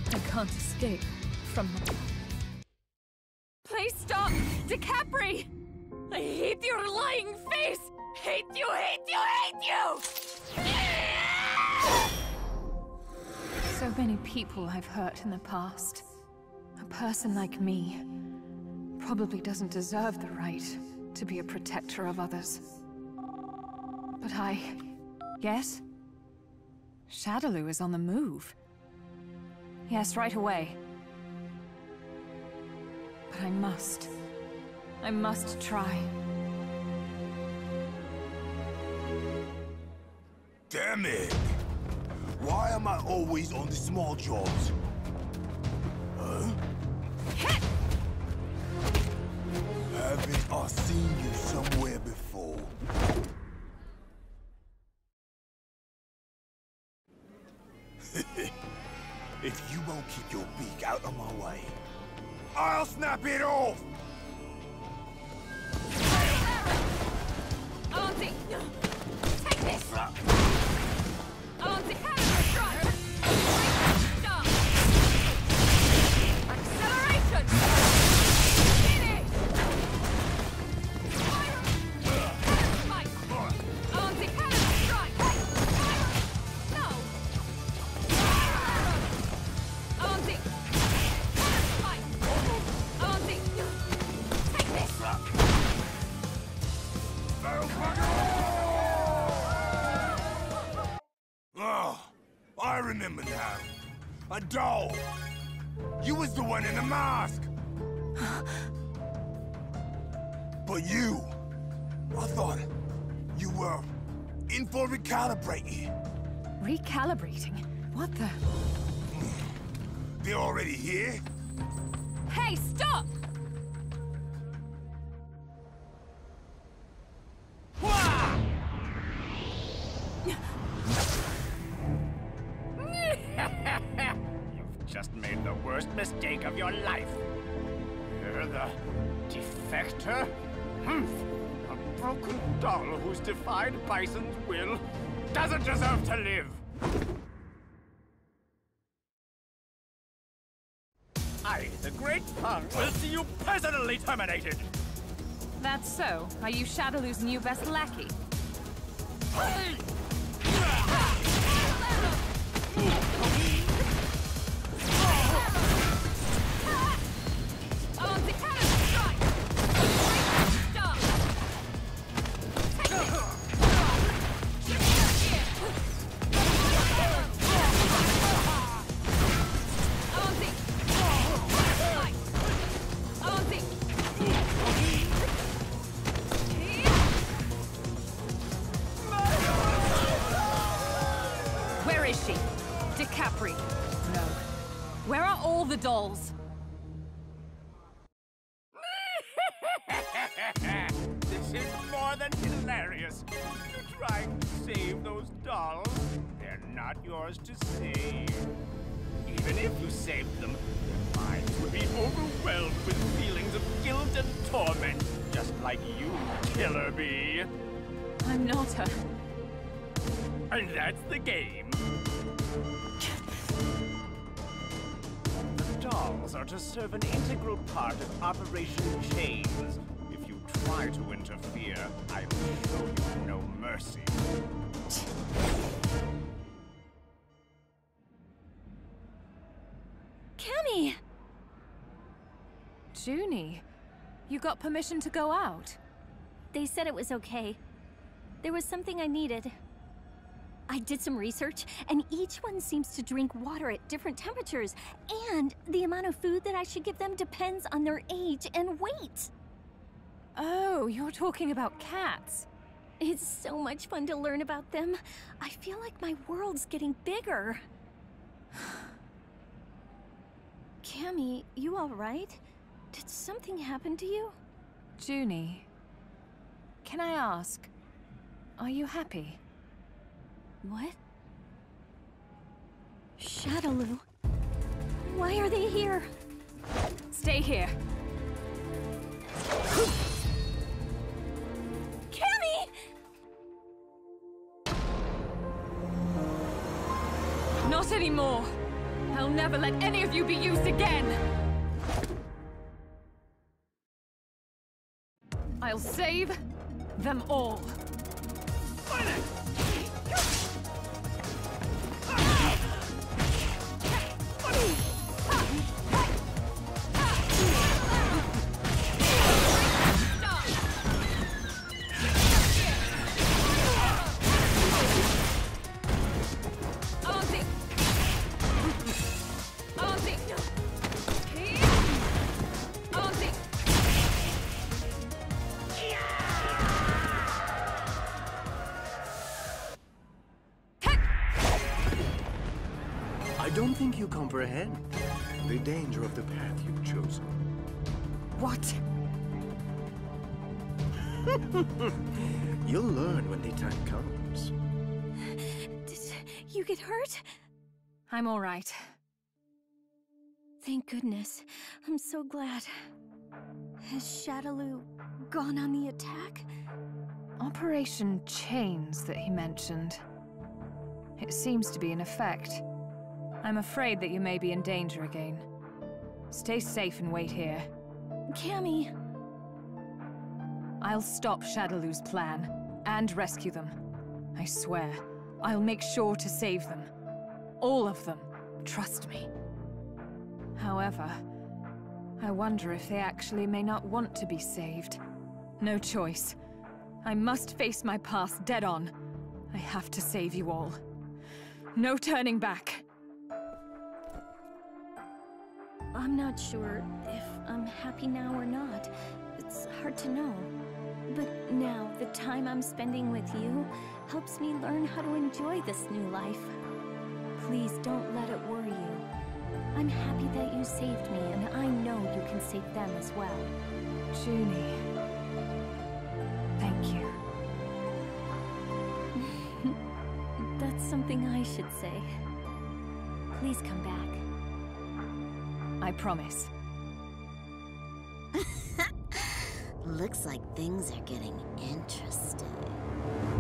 I can't escape from them. Please stop! DiCapri! I hate your lying face! Hate you, hate you, hate you! So many people I've hurt in the past. A person like me probably doesn't deserve the right to be a protector of others. But Yes? Shadaloo is on the move. Yes, right away. But I must try. Damn it! Why am I always on the small jobs? Huh? Haven't I seen you somewhere before? If you won't keep your beak out of my way, I'll snap it off! Auntie! Take this! Auntie, strike! Stop! Acceleration! Finish! Fight! Auntie, strike! No! Auntie! Fight! Auntie! Take this! Oh, I remember now. A doll. You was the one in the mask. But you, I thought you were in for recalibrating. Recalibrating? What the? They're already here? Hey, stop! You've just made the worst mistake of your life. You're the defector? A broken doll who's defied Bison's will doesn't deserve to live. I, the Great Pung, will see you personally terminated. That's so. Are you Shadaloo's new best lackey? Where is she? DiCapri? No. Where are all the dolls? This is more than hilarious. You're trying to save those dolls. They're not yours to save. Even if you saved them, their minds would be overwhelmed with feelings of guilt and torment, just like you, Killer Bee. I'm not her. And that's the game. The dolls are to serve an integral part of Operation Chains. If you try to interfere, I will show you no mercy. Cammy! Junie, you got permission to go out? They said it was okay. There was something I needed. I did some research, and each one seems to drink water at different temperatures, and the amount of food that I should give them depends on their age and weight. Oh, you're talking about cats. It's so much fun to learn about them. I feel like my world's getting bigger. Cammy, you all right? Did something happen to you? Junie, can I ask, are you happy? What? Shadaloo? Why are they here? Stay here. Cammy! Not anymore. I'll never let any of you be used again! I'll save them all. I don't think you comprehend the danger of the path you've chosen. What? You'll learn when the time comes. Did you get hurt? I'm all right. Thank goodness. I'm so glad. Has Shadaloo gone on the attack? Operation Chains that he mentioned. It seems to be in effect. I'm afraid that you may be in danger again. Stay safe and wait here. Cammy! I'll stop Shadaloo's plan, and rescue them. I swear, I'll make sure to save them. All of them. Trust me. However, I wonder if they actually may not want to be saved. No choice. I must face my past dead on. I have to save you all. No turning back. I'm not sure if I'm happy now or not. It's hard to know. But now, the time I'm spending with you helps me learn how to enjoy this new life. Please don't let it worry you. I'm happy that you saved me, and I know you can save them as well. Junie. Thank you. That's something I should say. Please come back. I promise. Looks like things are getting interesting.